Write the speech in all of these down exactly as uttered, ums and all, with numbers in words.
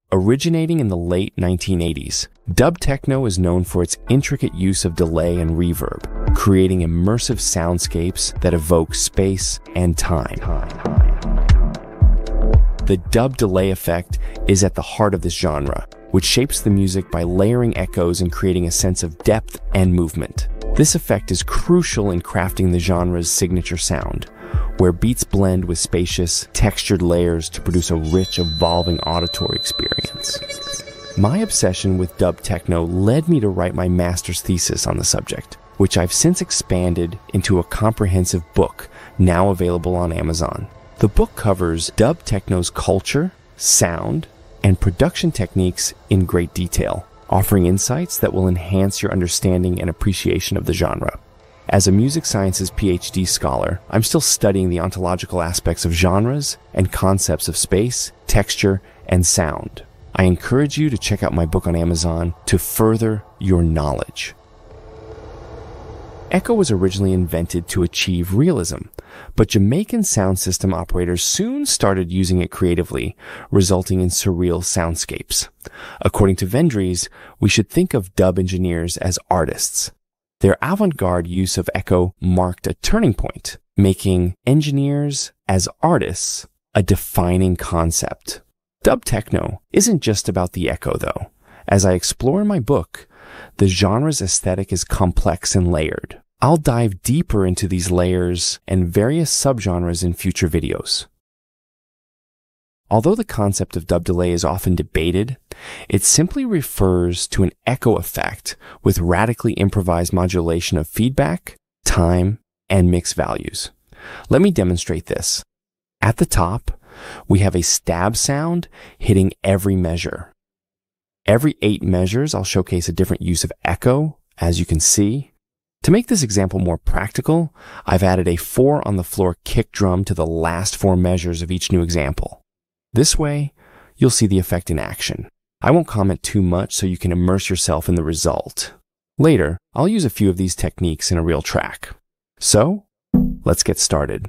Originating in the late nineteen eighties, dub techno is known for its intricate use of delay and reverb, creating immersive soundscapes that evoke space and time. The dub delay effect is at the heart of this genre, which shapes the music by layering echoes and creating a sense of depth and movement. This effect is crucial in crafting the genre's signature sound, where beats blend with spacious, textured layers to produce a rich, evolving auditory experience. My obsession with dub techno led me to write my master's thesis on the subject, which I've since expanded into a comprehensive book now available on Amazon. The book covers dub techno's culture, sound, and production techniques in great detail, offering insights that will enhance your understanding and appreciation of the genre. As a music sciences PhD scholar, I'm still studying the ontological aspects of genres and concepts of space, texture, and sound. I encourage you to check out my book on Amazon to further your knowledge. Echo was originally invented to achieve realism, but Jamaican sound system operators soon started using it creatively, resulting in surreal soundscapes. According to Vendries, we should think of dub engineers as artists. Their avant-garde use of echo marked a turning point, making engineers as artists a defining concept. Dub techno isn't just about the echo, though. As I explore in my book, the genre's aesthetic is complex and layered. I'll dive deeper into these layers and various subgenres in future videos. Although the concept of dub delay is often debated, it simply refers to an echo effect with radically improvised modulation of feedback, time, and mix values. Let me demonstrate this. At the top, we have a stab sound hitting every measure. Every eight measures, I'll showcase a different use of echo, as you can see. To make this example more practical, I've added a four on the floor kick drum to the last four measures of each new example. This way, you'll see the effect in action. I won't comment too much so you can immerse yourself in the result. Later, I'll use a few of these techniques in a real track. So, let's get started.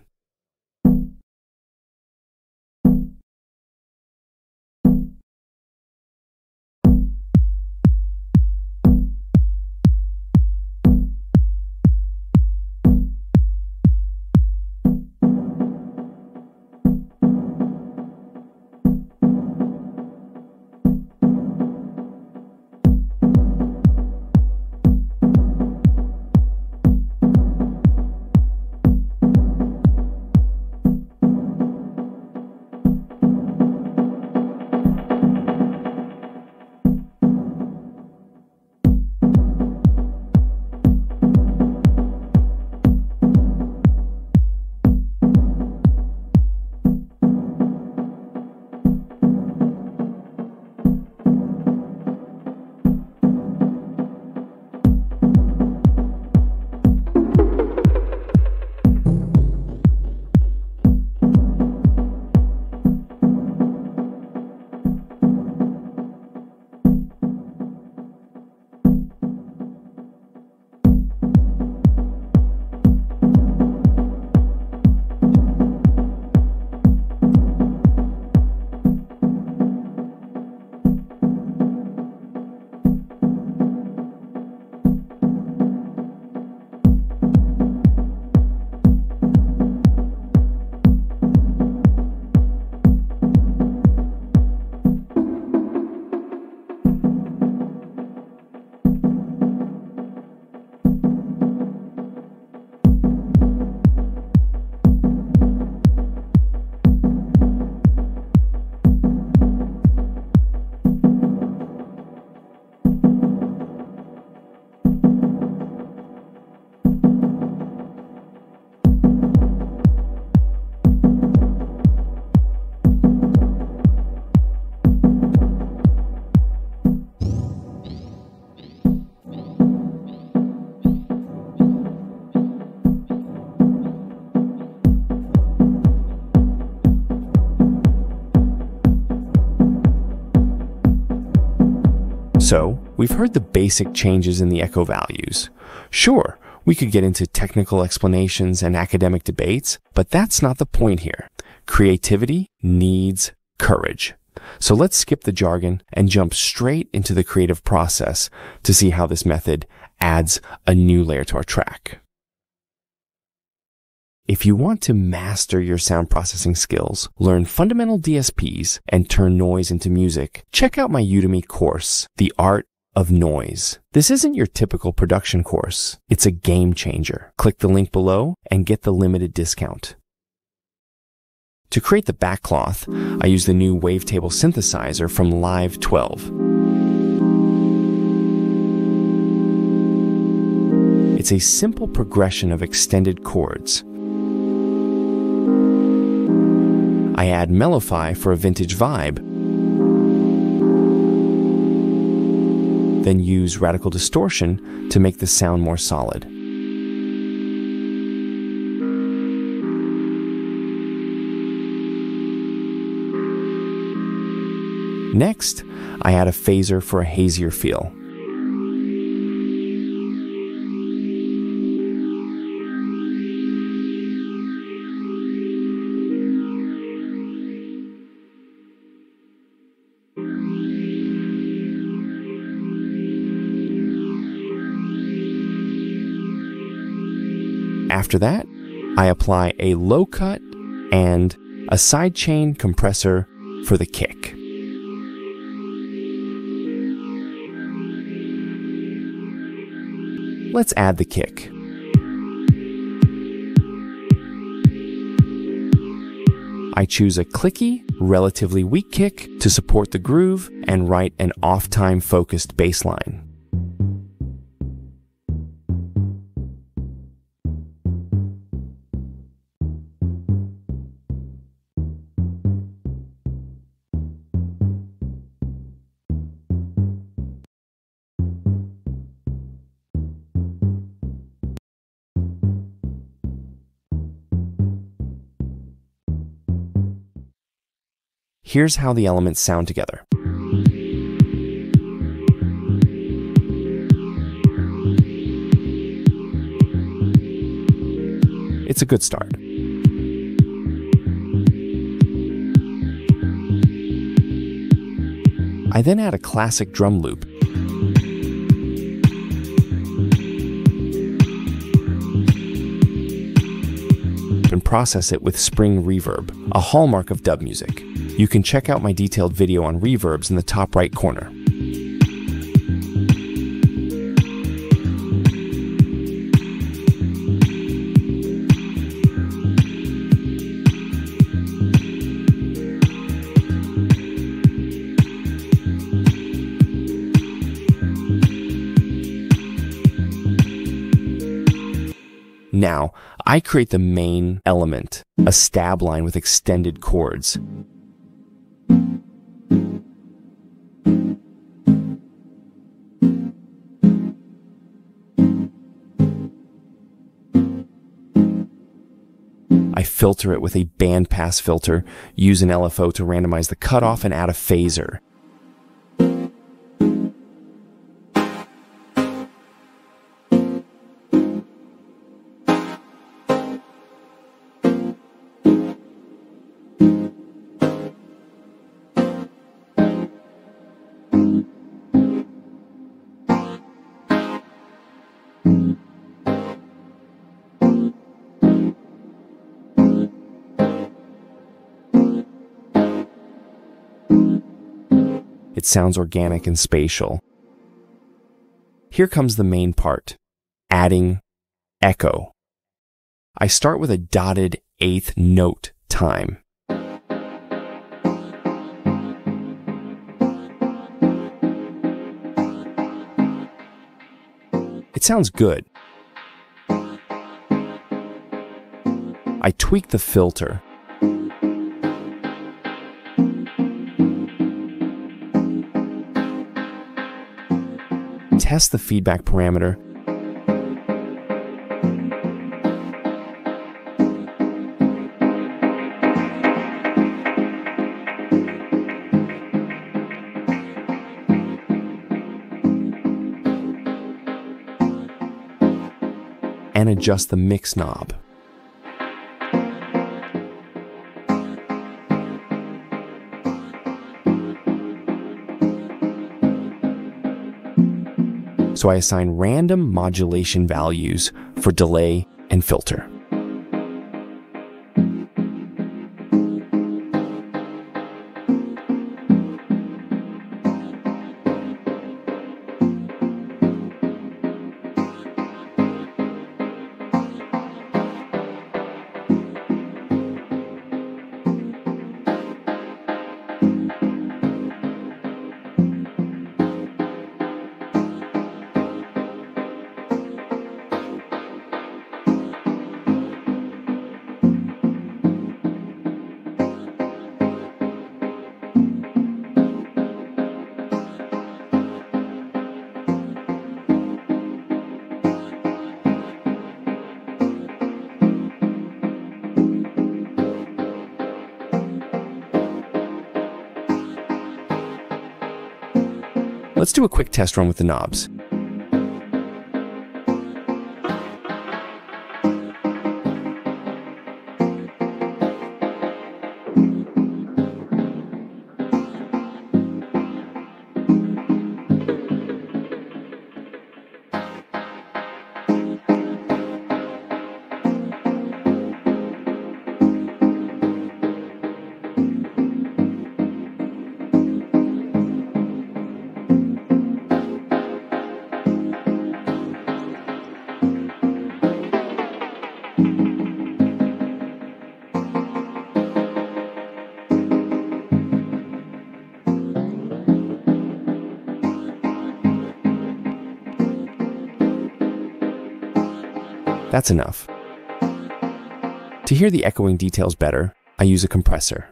So, we've heard the basic changes in the echo values. Sure, we could get into technical explanations and academic debates, but that's not the point here. Creativity needs courage. So let's skip the jargon and jump straight into the creative process to see how this method adds a new layer to our track. If you want to master your sound processing skills, learn fundamental D S Ps, and turn noise into music, check out my Udemy course, The Art of Noise. This isn't your typical production course. It's a game changer. Click the link below and get the limited discount. To create the backcloth, I use the new Wavetable synthesizer from Live twelve. It's a simple progression of extended chords. I add Mellowfy for a vintage vibe, then use Radical Distortion to make the sound more solid. Next, I add a phaser for a hazier feel. After that, I apply a low cut and a sidechain compressor for the kick. Let's add the kick. I choose a clicky, relatively weak kick to support the groove and write an off-time focused bass line. Here's how the elements sound together. It's a good start. I then add a classic drum loop. And process it with spring reverb, a hallmark of dub music. You can check out my detailed video on reverbs in the top right corner. Now, I create the main element, a stab line with extended chords. I filter it with a bandpass filter, use an L F O to randomize the cutoff, and add a phaser. It sounds organic and spatial. Here comes the main part, adding echo. I start with a dotted eighth note time. It sounds good. I tweak the filter. Test the feedback parameter. And adjust the mix knob. so I assign random modulation values for delay and filter. Let's do a quick test run with the knobs. That's enough. To hear the echoing details better, I use a compressor.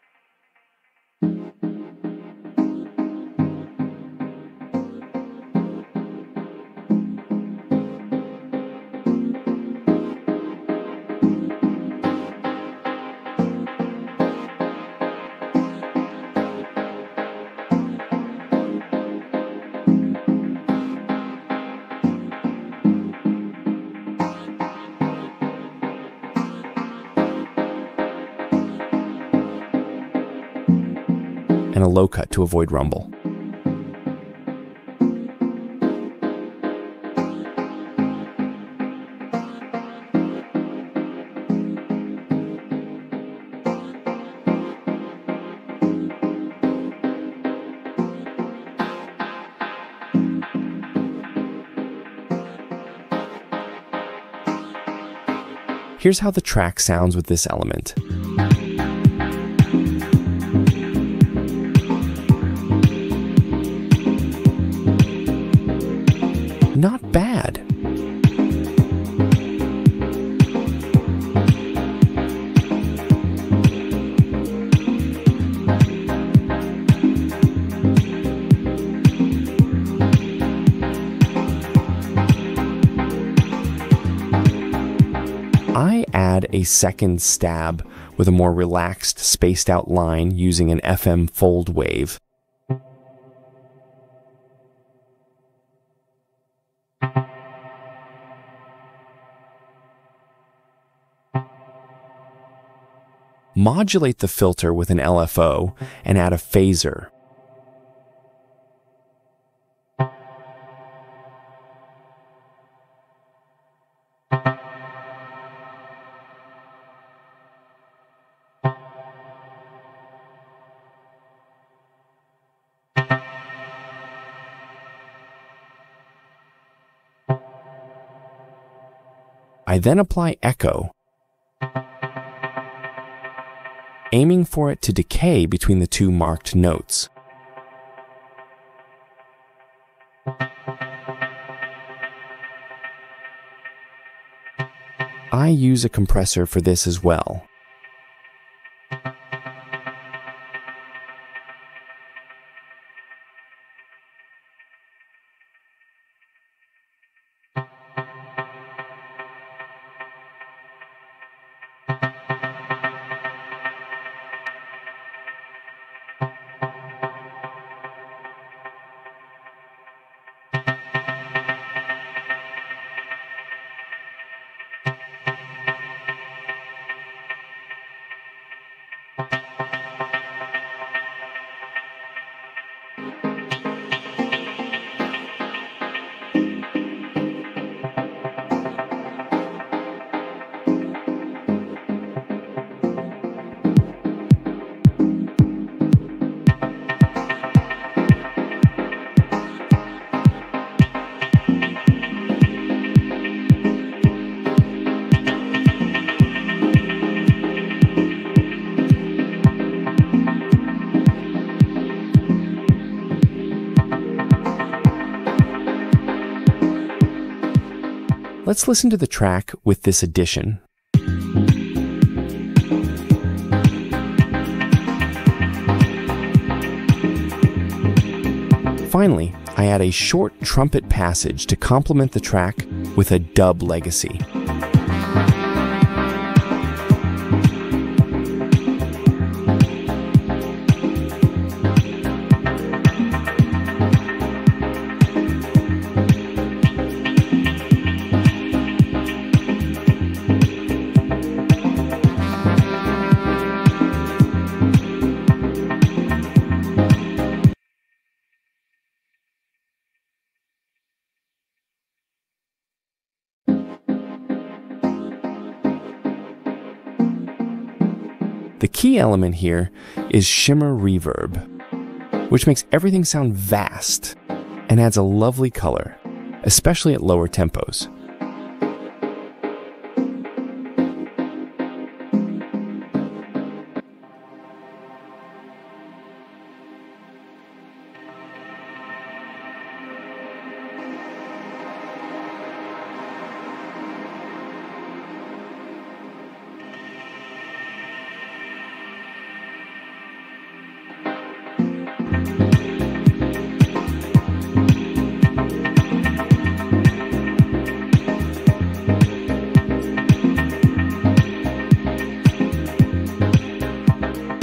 And a low cut to avoid rumble. Here's how the track sounds with this element. Not bad. I add a second stab with a more relaxed, spaced out line using an F M fold wave. Modulate the filter with an L F O and add a phaser. I then apply echo, aiming for it to decay between the two marked notes. I use a compressor for this as well. Let's listen to the track with this addition. Finally, I add a short trumpet passage to complement the track with a dub legacy. The key element here is shimmer reverb, which makes everything sound vast and adds a lovely color, especially at lower tempos.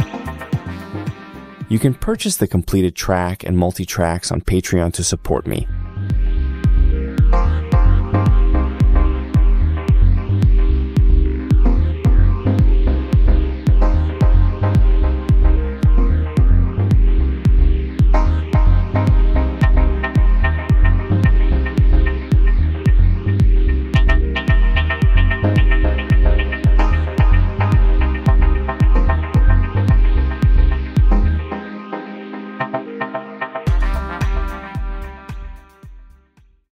You can purchase the completed track and multi-tracks on Patreon to support me.